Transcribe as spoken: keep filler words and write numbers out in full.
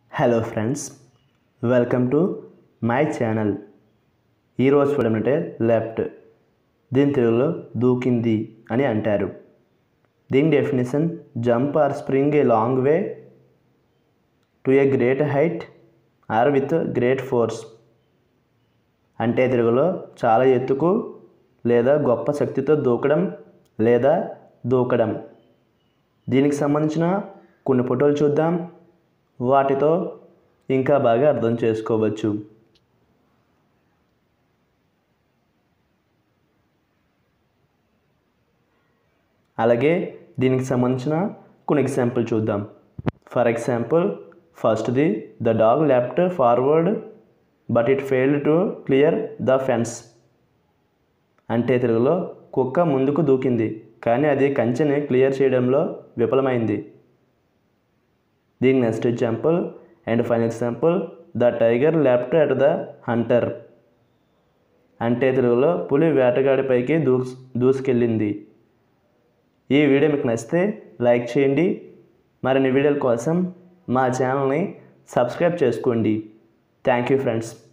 Hello friends, welcome to my channel. ఈరోజు చూడమంటే leapt, దీని తెలుగులో దూకింది అని అంటారు. దీని definition: jump or spring a long way to a great height or with great force. అంటే తెలుగులో చాలా ఎత్తుకు లేదా గొప్ప శక్తితో దూకడం లేదా దూకడం. దీనికి సంబంధించిన కొన్ని ఫోటోలు చూద్దాం, వాటితో ఇంకా బాగా అర్థం చేసుకోవచ్చు. అలాగే దీనికి సంబంధించిన కొన్ని ఎగ్జాంపుల్ చూద్దాం. ఫర్ ఎగ్జాంపుల్, ఫస్ట్ది, the dog left forward but it failed to clear the fence. అంటే తెలుగులో కుక్క ముందుకు దూకింది కానీ అది కంచెని క్లియర్ చేయడంలో విఫలమైంది. దీని next example and final example, the tiger left at the hunter. అంటే తెలుగులో పులి వేటగాడిపైకి దూస్ దూసుకెళ్ళింది. ఈ వీడియో మీకు నచ్చితే లైక్ చేయండి. మరిన్ని వీడియోల కోసం మా ఛానల్ని సబ్స్క్రైబ్ చేసుకోండి. Thank you friends.